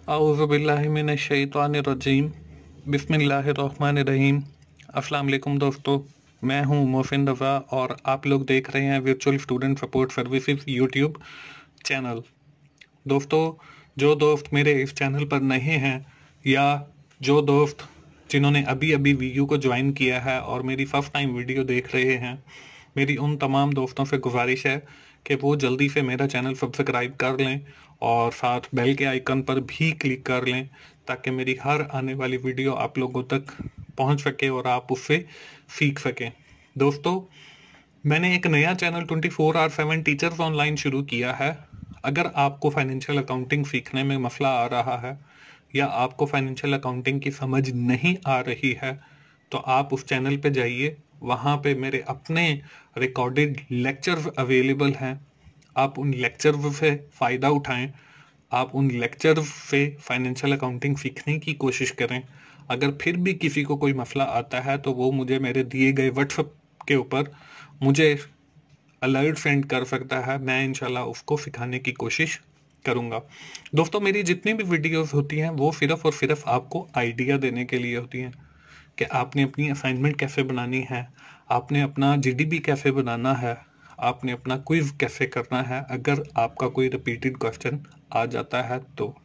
औज़ुबिल्लाहिमिनश्शैतानिर्रजीम बिस्मिल्लाहिर्रहमानिर्रहीम। अस्सलाम वालेकुम दोस्तों, मैं हूं मोहसिन रज़ा और आप लोग देख रहे हैं virtual student support services YouTube channel. दोस्तों, जो दोस्त मेरे इस चैनल पर नए हैं या जो दोस्त जिन्होंने अभी अभी वीडियो को ज्वाइन किया है और मेरी फर्स्ट टाइम वीडियो देख रहे हैं, मेरी उन तमाम दोस्तों से गुजारिश है कि वो जल्दी से मेरा चैनल सब्सक्राइब कर लें और साथ बेल के आइकन पर भी क्लिक कर लें ताकि मेरी हर आने वाली वीडियो आप लोगों तक पहुंच सके और आप उससे सीख सकें। दोस्तों, मैंने एक नया चैनल 24/7 टीचर्स ऑनलाइन शुरू किया है। अगर आपको फाइनेंशियल अकाउंटिंग सीखने में मसला आ रहा है या आपको फाइनेंशियल अकाउंटिंग की समझ नहीं आ रही है तो आप उस चैनल पे जाइए। वहाँ पे मेरे अपने रिकॉर्डेड लेक्चर्स अवेलेबल हैं। आप उन लेक्चर्स से फ़ायदा उठाएं। आप उन लेक्चर्स से फाइनेंशियल अकाउंटिंग सीखने की कोशिश करें। अगर फिर भी किसी को कोई मसला आता है तो वो मुझे मेरे दिए गए व्हाट्सएप के ऊपर मुझे अलर्ट सेंड कर सकता है। मैं इंशाल्लाह उसको सिखाने की कोशिश करूँगा। दोस्तों, मेरी जितनी भी वीडियोस होती हैं वो सिर्फ और सिर्फ आपको आइडिया देने के लिए होती हैं कि आपने अपनी असाइनमेंट कैसे बनानी है, आपने अपना जीडीबी कैसे बनाना है, आपने अपना क्विज कैसे करना है। अगर आपका कोई रिपीटेड क्वेश्चन आ जाता है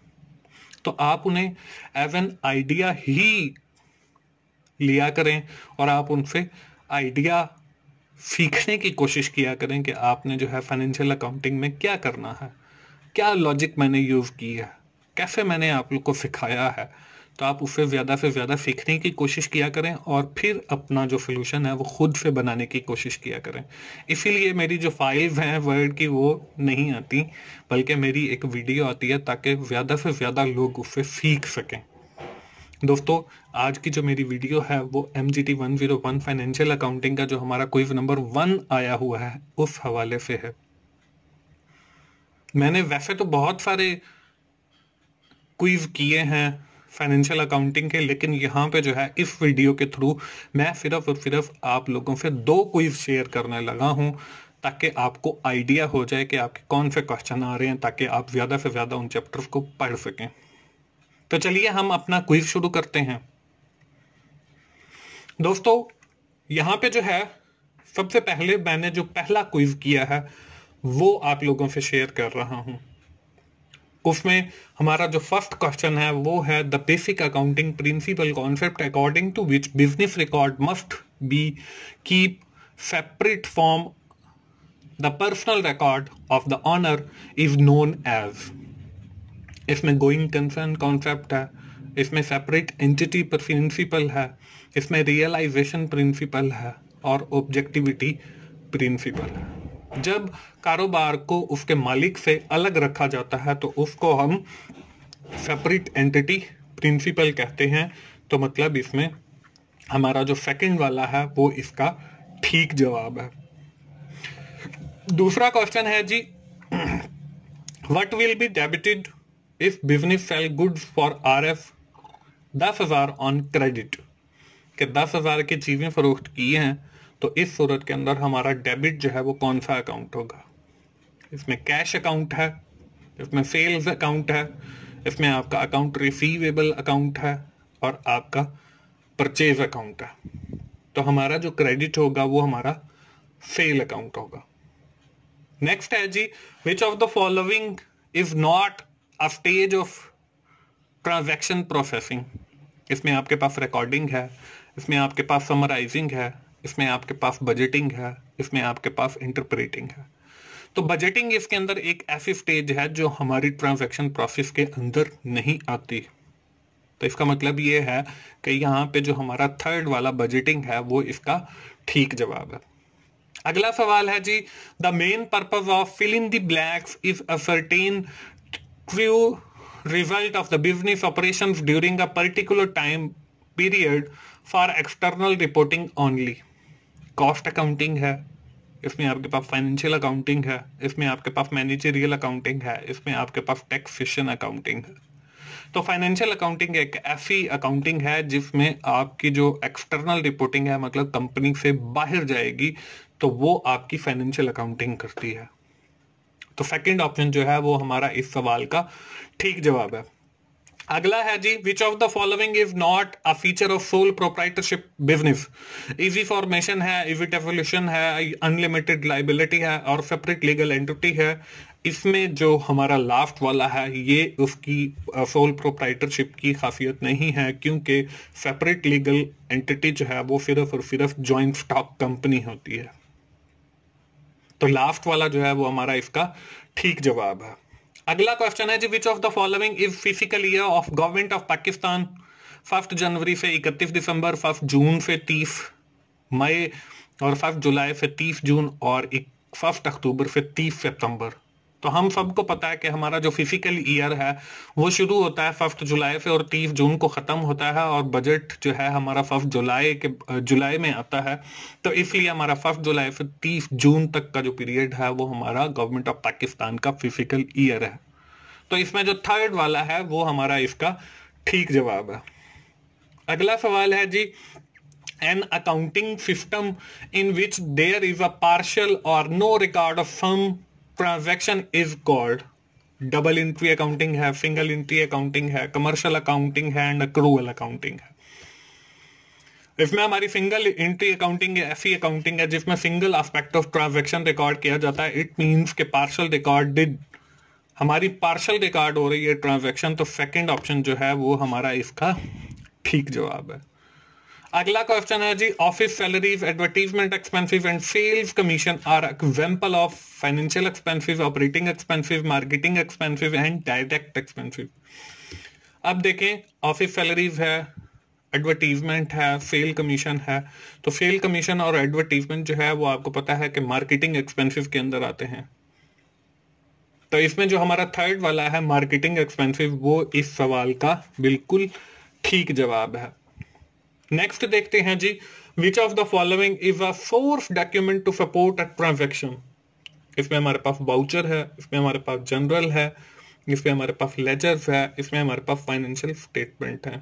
तो आप उन्हें एज एन आइडिया ही लिया करें और आप उनसे आइडिया सीखने की कोशिश किया करें कि आपने जो है फाइनेंशियल अकाउंटिंग में क्या करना है, क्या लॉजिक मैंने यूज़ की है, कैसे मैंने आप लोग को सिखाया है। तो आप उससे ज़्यादा से ज़्यादा सीखने की कोशिश किया करें और फिर अपना जो सोल्यूशन है वो खुद से बनाने की कोशिश किया करें। इसीलिए मेरी जो फाइल्स हैं वर्ड की वो नहीं आती, बल्कि मेरी एक वीडियो आती है ताकि ज़्यादा से ज़्यादा लोग उससे सीख सकें। दोस्तों, आज की जो मेरी वीडियो है वो MGT 101 फाइनेंशियल अकाउंटिंग का जो हमारा क्विज नंबर 1 आया हुआ है उस हवाले से है। मैंने वैसे तो बहुत सारे क्विज किए हैं फाइनेंशियल अकाउंटिंग के, लेकिन यहाँ पे जो है इस वीडियो के थ्रू मैं सिर्फ और सिर्फ आप लोगों से 2 क्विज शेयर करने लगा हूँ ताकि आपको आइडिया हो जाए कि आपके कौन से क्वेश्चन आ रहे हैं, ताकि आप ज़्यादा से ज़्यादा उन चैप्टर्स को पढ़ सकें। तो चलिए हम अपना क्विज शुरू करते हैं। दोस्तों, यहाँ पे जो है सबसे पहले मैंने जो पहला क्विज किया है वो आप लोगों से शेयर कर रहा हूँ। उसमें हमारा जो फर्स्ट क्वेश्चन है वो है the basic accounting principle concept according to which business record must be keep separate from the personal record of the owner is known as. इसमें गोइंग कंसर्न कॉन्सेप्ट है, इसमें सेपरेट एंटिटी प्रिंसिपल है, इसमें realisation principal है और objectivity principal है। जब कारोबार को उसके मालिक से अलग रखा जाता है तो उसको हम सेपरेट एंटिटी प्रिंसिपल कहते हैं। तो मतलब इसमें हमारा जो सेकंड वाला है वो इसका ठीक जवाब है। दूसरा क्वेश्चन है जी, what will be debited if business sell goods for RF 10,000 on credit. कि 10,000 की चीजें फरोख्त की हैं तो इस सूरत के अंदर हमारा डेबिट जो है वो कौन सा अकाउंट होगा। इसमें कैश अकाउंट है, इसमें सेल्स अकाउंट है, इसमें आपका अकाउंट रिसीवेबल अकाउंट है और आपका परचेज अकाउंट है। तो हमारा जो क्रेडिट होगा वो हमारा सेल अकाउंट होगा। नेक्स्ट है जी, which of the following is not a stage of transaction processing. इसमें आपके पास रिकॉर्डिंग है, इसमें आपके पास समराइजिंग है, इसमें आपके पास बजटिंग है, इसमें आपके पास इंटरप्रेटिंग है। तो बजटिंग इसके अंदर एक ऐसी स्टेज है जो हमारी ट्रांजैक्शन प्रोसेस के अंदर नहीं आती। तो इसका मतलब ये है कि यहाँ पे जो हमारा थर्ड वाला बजटिंग है वो इसका ठीक जवाब है। अगला सवाल है जी, the main purpose of fill in the blanks is ascertain true result of the business operations during a particular time period for external reporting only। Cost accounting है, इसमें आपके पास फाइनेंशियल अकाउंटिंग है, इसमें आपके पास मैनेजरियल अकाउंटिंग है, इसमें आपके पास taxation accounting है। तो फाइनेंशियल अकाउंटिंग एक ऐसी अकाउंटिंग है जिसमें आपकी जो एक्सटर्नल रिपोर्टिंग है, मतलब कंपनी से बाहर जाएगी, तो वो आपकी फाइनेंशियल अकाउंटिंग करती है। तो सेकंड ऑप्शन जो है वो हमारा इस सवाल का ठीक जवाब है। अगला है जी, which of the following is not a feature of sole proprietorship business? Easy formation है, इविट एवोल्यूशन है, अनलिमिटेड लाइबिलिटी है और सेपरेट लीगल एंटिटी है। इसमें जो हमारा लास्ट वाला है ये उसकी सोल प्रोप्राइटरशिप की खासियत नहीं है, क्योंकि सेपरेट लीगल एंटिटी जो है वो सिर्फ और सिर्फ जॉइंट स्टॉक कंपनी होती है। तो लास्ट वाला जो है वो हमारा इसका ठीक जवाब है। अगला क्वेश्चन है जी, which of the following is physical year of government of Pakistan? 1 जनवरी से 31 दिसंबर, 1 जून से 30 मई और 1 जुलाई से 30 जून और 1 अक्टूबर से 30 सितंबर। तो हम सबको पता है कि हमारा जो फिजिकल ईयर है वो शुरू होता है 1 जुलाई से और 30 जून को खत्म होता है, और बजट जो है हमारा 1 जुलाई में आता है। तो इसलिए हमारा 1 जुलाई से 30 जून तक का जो पीरियड है वो हमारा गवर्नमेंट ऑफ पाकिस्तान का फिजिकल ईयर है। तो इसमें जो थर्ड वाला है वो हमारा इसका ठीक जवाब है। अगला सवाल है जी, an accounting system in which there is a partial or no record of some transaction is called? Double entry accounting है, सिंगल एंट्री अकाउंटिंग है, कमर्शियल अकाउंटिंग है एंड अक्रूवल अकाउंटिंग है। इसमें हमारी सिंगल एंट्री अकाउंटिंग ऐसी accounting है जिसमें single aspect of transaction record किया जाता है। इट मींस के पार्शियल रिकॉर्डेड, हमारी पार्शियल रिकॉर्ड हो रही है ट्रांजैक्शन, तो सेकंड ऑप्शन जो है वो हमारा इसका ठीक जवाब है। अगला क्वेश्चन है जी, office salaries, advertisement expenses and sales commission are example of financial expenses, operating expenses, marketing expenses and direct expenses. अब देखें, ऑफिस सैलरीज है, एडवर्टीजमेंट है, सेल कमीशन है। तो सेल कमीशन और एडवर्टीजमेंट जो है वो आपको पता है कि मार्केटिंग एक्सपेंसेस के अंदर आते हैं। तो इसमें जो हमारा थर्ड वाला है मार्केटिंग एक्सपेंसेस, वो इस सवाल का बिल्कुल ठीक जवाब है। नेक्स्ट देखते हैं जी, which of the following is a source document to support a transaction? इसमें हमारे पास वाउचर है, इसमें हमारे पास जनरल है, इसमें हमारे पास लेजर्स है, इसमें हमारे पास फाइनेंशियल स्टेटमेंट है।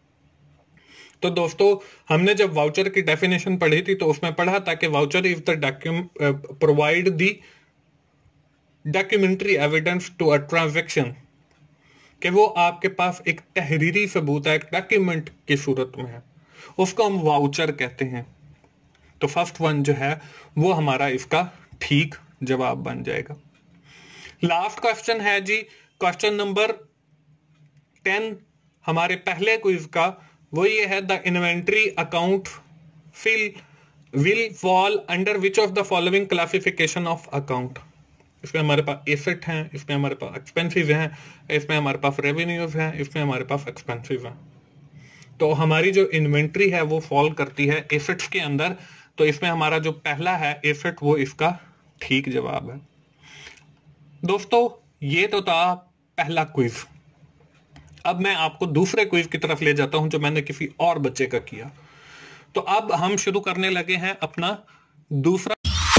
तो दोस्तों, हमने जब वाउचर की डेफिनेशन पढ़ी थी तो उसमें पढ़ा था कि voucher is the provide the documentary evidence to a transaction, कि वो आपके पास एक तहरीरी सबूत है, एक डॉक्यूमेंट की सूरत में है, उसको हम वाउचर कहते हैं। तो फर्स्ट वन जो है वो हमारा इसका ठीक जवाब बन जाएगा। लास्ट क्वेश्चन है जी, क्वेश्चन नंबर 10 हमारे पहले क्विज का, वो ये है, the inventory account will fall under which of the following classification of account? इसमें हमारे पास एसेट हैं, इसमें हमारे पास एक्सपेंसिव हैं, इसमें हमारे पास रेवेन्यूज हैं, इसमें हमारे पास एक्सपेंसिव हैं। तो हमारी जो इन्वेंट्री है वो फॉल करती है एसेट्स के अंदर। तो इसमें हमारा जो पहला है एसेट, वो इसका ठीक जवाब है। दोस्तों, ये तो था पहला क्विज। अब मैं आपको दूसरे क्विज की तरफ ले जाता हूं जो मैंने किसी और बच्चे का किया। तो अब हम शुरू करने लगे हैं अपना दूसरा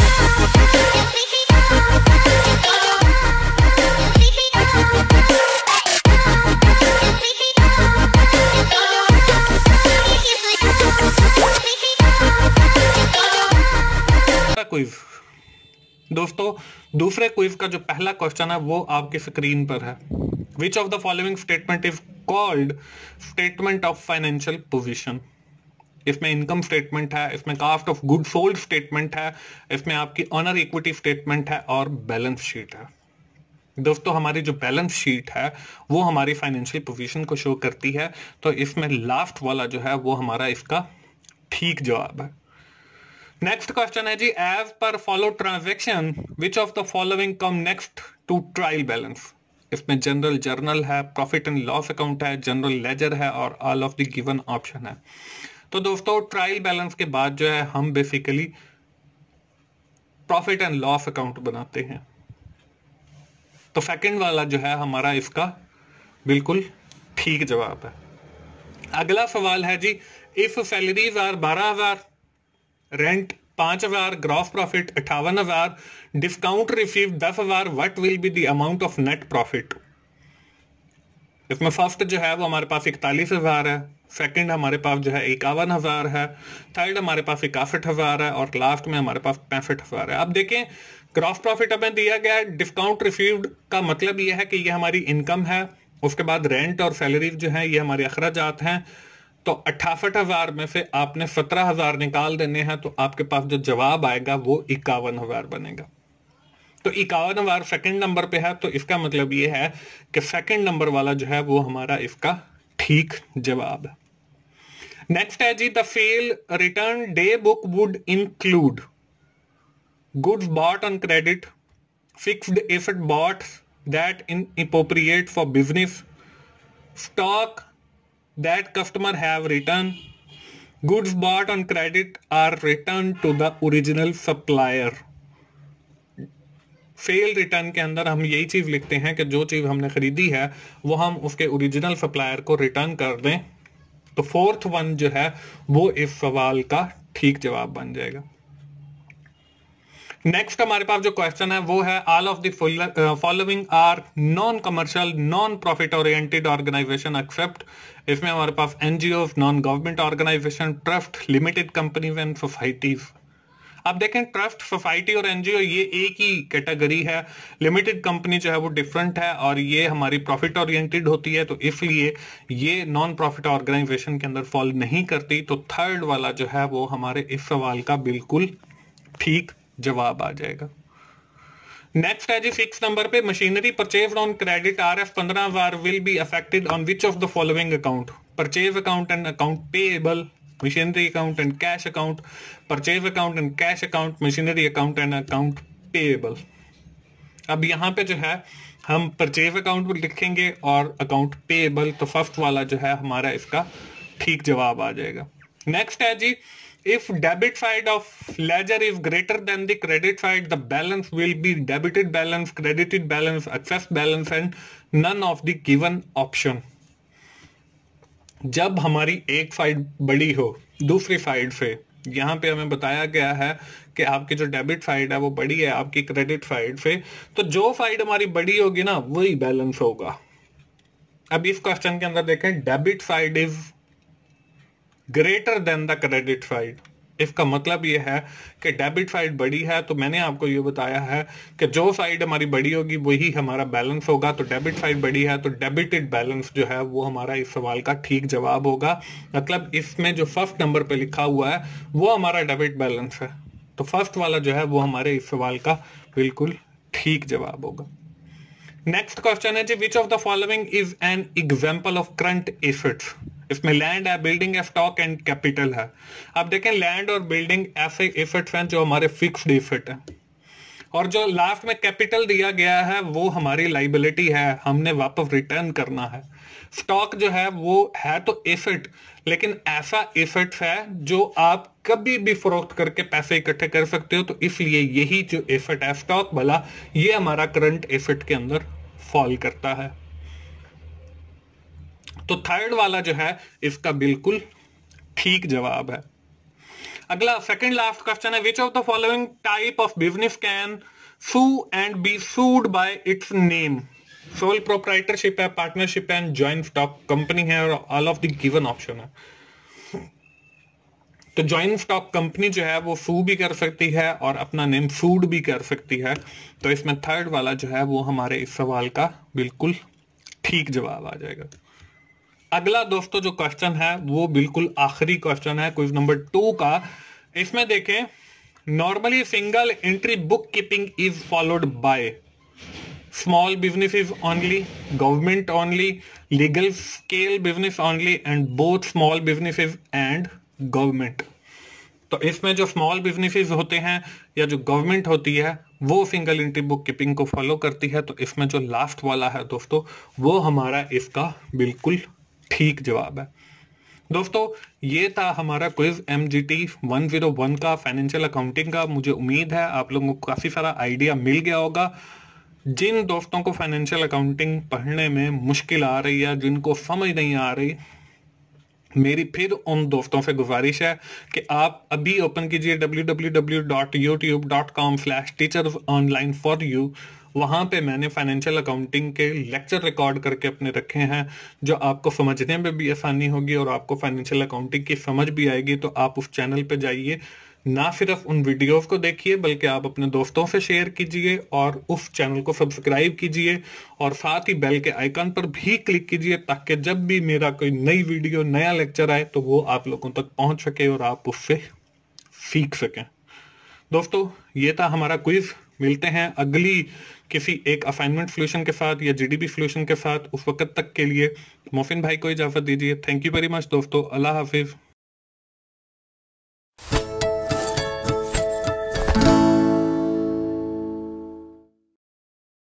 क्विज। दोस्तों, दूसरे क्विज का जो पहला क्वेश्चन है वो आपकी स्क्रीन पर है। Which of the following statement is called statement of financial position? इसमें इनकम स्टेटमेंट है, इसमें cost of good sold statement है, इसमें आपकी ऑनर इक्विटी स्टेटमेंट है और बैलेंस शीट है। दोस्तों, हमारी जो बैलेंस शीट है वो हमारी फाइनेंशियल पोजीशन को शो करती है। तो इसमें लास्ट वाला जो है वो हमारा इसका ठीक जवाब है। नेक्स्ट क्वेश्चन है जी, as per follow transaction which of the following come next to trial balance? इसमें जनरल जर्नल है, प्रॉफिट एंड लॉस अकाउंट है, जनरल लेजर है और all of the given option है। तो दोस्तों, ट्रायल बैलेंस के बाद जो है हम basically profit and loss account बनाते हैं। तो सेकंड वाला जो है हमारा इसका बिल्कुल ठीक जवाब है। अगला सवाल है जी, if salaries are 12,000, rent 5,000, gross profit 58,000, discount receive 10,000, what will be the amount of net profit? इसमें फर्स्ट जो है वो हमारे पास 41,000 है, सेकंड हमारे पास जो है 51,000 है, थर्ड हमारे पास 61,000 है और लास्ट में हमारे पास 65,000 है। अब देखें, ग्रॉस प्रॉफिट हमें दिया गया है, डिस्काउंट रिसीव्ड का मतलब यह है कि ये हमारी इनकम है उसके बाद रेंट और सैलरी जो है ये हमारे अखराजात हैं। तो 68,000 में से आपने 17,000 निकाल देने हैं, तो आपके पास जो जवाब आएगा वो 51,000 बनेगा। तो 51,000 सेकंड नंबर पे है, तो इसका मतलब ये है कि सेकंड नंबर वाला जो है वो हमारा इसका ठीक जवाब है। नेक्स्ट है जी, the fail return day book would include goods bought on credit, fixed asset bought that inappropriate for business, stock that customer have returned, goods bought on credit are returned to the original supplier। Fail return के अंदर हम यही चीज लिखते हैं कि जो चीज हमने खरीदी है वो हम उसके ओरिजिनल सप्लायर को रिटर्न कर दें। तो फोर्थ वन जो है वो इस सवाल का ठीक जवाब बन जाएगा। नेक्स्ट हमारे पास जो क्वेश्चन है वो है, all of the following are non commercial non profit oriented organization except. इसमें हमारे पास NGO, non government organization, trust, limited companies and societies. अब देखें, ट्रस्ट, सोसाइटी और एनजीओ ये एक ही कैटेगरी है। लिमिटेड कंपनी जो है वो डिफरेंट है और ये हमारी प्रॉफिट ओरिएंटेड होती है, तो इसलिए ये नॉन प्रॉफिट ऑर्गेनाइजेशन के अंदर फॉल नहीं करती। तो थर्ड वाला जो है वो हमारे इस सवाल का बिल्कुल ठीक जवाब आ जाएगा। नेक्स्ट है जी 6 नंबर पे, machinery purchased on credit RF 15,000 will be affected on which of the following account? Purchase account and account payable, machinery account and cash account, purchase account and cash account, machinery account and account payable. अब यहां पे जो है हम purchase account भी लिखेंगे और account payable, तो फर्स्ट वाला जो है हमारा इसका ठीक जवाब आ जाएगा। नेक्स्ट है जी, if debit side of ledger is greater than the credit side, the balance will be debited balance, credited balance, excess balance and none of the given option। जब हमारी एक साइड बड़ी हो दूसरी साइड से, यहां पे हमें बताया गया है कि आपकी जो डेबिट साइड है वो बड़ी है आपकी क्रेडिट साइड से, तो जो साइड हमारी बड़ी होगी ना वही बैलेंस होगा। अब इस क्वेश्चन के अंदर देखें, debit side is greater than the credit side. इसका मतलब यह है कि डेबिट साइड बड़ी है, तो मैंने आपको ये बताया है कि जो साइड हमारी बड़ी होगी वही हमारा बैलेंस होगा। तो डेबिट साइड बड़ी है तो डेबिटेड बैलेंस जो है वो हमारा इस सवाल का ठीक जवाब होगा। मतलब इसमें जो फर्स्ट नंबर पे लिखा हुआ है वो हमारा डेबिट बैलेंस है, तो फर्स्ट वाला जो है वो हमारे इस सवाल का बिल्कुल ठीक जवाब होगा। नेक्स्ट क्वेश्चन है जी, which of the following is an example of current assets? इसमें लैंड है, बिल्डिंग है, स्टॉक एंड कैपिटल है। अब देखें, लैंड और बिल्डिंग ऐसे एसेट्स हैं जो हमारे फिक्स्ड एसेट है, और जो लास्ट में कैपिटल दिया गया है वो हमारी लाइबिलिटी है, हमने वापस रिटर्न करना है। स्टॉक जो है वो है तो एसेट, लेकिन ऐसा एसेट है जो आप कभी भी फरोख्त करके पैसे इकट्ठे कर सकते हो, तो इसलिए यही जो एसेट है स्टॉक वाला, ये हमारा करंट एसेट के अंदर फॉल करता है। तो थर्ड वाला जो है इसका बिल्कुल ठीक जवाब है। अगला सेकंड लास्ट क्वेश्चन है, which of the following type of business can sue and be sued by its name? Sole proprietorship है, पार्टनरशिप है, जॉइंट स्टॉक कंपनी है, और all of the given option है। तो जॉइंट स्टॉक कंपनी जो है वो सू भी कर सकती है और अपना नेम सूड भी कर सकती है, तो इसमें थर्ड वाला जो है वो हमारे इस सवाल का बिल्कुल ठीक जवाब आ जाएगा। अगला दोस्तों जो क्वेश्चन है वो बिल्कुल आखिरी क्वेश्चन है क्विज नंबर 2 का। इसमें देखें, normally single entry bookkeeping is followed by small businesses only, government only, legal scale business only and both small businesses and government. तो इसमें जो स्मॉल बिजनेसेस होते हैं या जो गवर्नमेंट होती है वो सिंगल एंट्री बुक कीपिंग को फॉलो करती है, तो इसमें जो लास्ट वाला है दोस्तों वो हमारा इसका बिल्कुल ठीक जवाब है। दोस्तों ये था हमारा क्विज MGT 101 का फाइनेंशियल अकाउंटिंग का। मुझे उम्मीद है आप लोगों को काफी सारा आइडिया मिल गया होगा। जिन दोस्तों को फाइनेंशियल अकाउंटिंग पढ़ने में मुश्किल आ रही है, जिनको समझ नहीं आ रही, मेरी फिर उन दोस्तों से गुजारिश है कि आप अभी ओपन कीजिए www.youtube.com/teachersonline4u। वहां पे मैंने फाइनेंशियल अकाउंटिंग के लेक्चर रिकॉर्ड करके अपने रखे हैं, जो आपको समझने में भी आसानी होगी और आपको फाइनेंशियल अकाउंटिंग की समझ भी आएगी। तो आप उस चैनल पे जाइए, ना सिर्फ उन वीडियोस को देखिए बल्कि आप अपने दोस्तों से शेयर कीजिए और उस चैनल को सब्सक्राइब कीजिए और साथ ही बेल के आइकन पर भी क्लिक कीजिए ताकि जब भी मेरा कोई नई वीडियो नया लेक्चर आए तो वो आप लोगों तक पहुंच सके और आप उससे सीख सकें। दोस्तों ये था हमारा क्विज। मिलते हैं अगली किसी एक असाइनमेंट सॉल्यूशन के साथ या जीडीपी सॉल्यूशन के साथ। उस वक्त तक के लिए मोहसिन भाई को इजाजत दीजिए। थैंक यू वेरी मच दोस्तों। अल्लाह हाफिज।